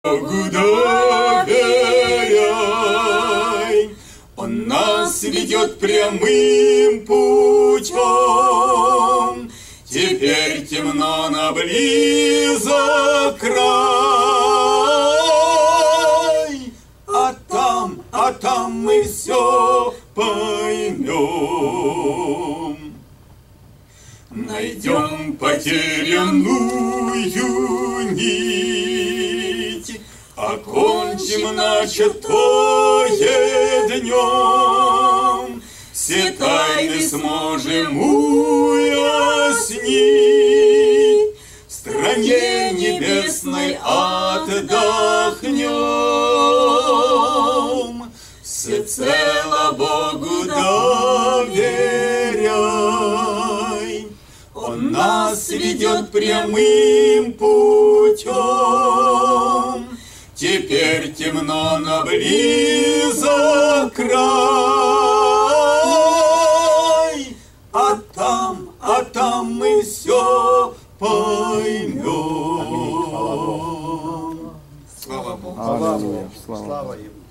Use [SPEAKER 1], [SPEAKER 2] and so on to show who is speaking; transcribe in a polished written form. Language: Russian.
[SPEAKER 1] Богу доверяй, Он нас ведет прямым путем. Теперь темно, но близок край, а там мы все поймем. Найдем потерянную нить, окончим начатое днем, все тайны сможем уяснить, в стране небесной отдохнем, всецело Богу доверяй. Он нас ведет прямым путем. Теперь темно, но близок край, а там мы все поймем.
[SPEAKER 2] Слава Богу.
[SPEAKER 3] Слава Ему.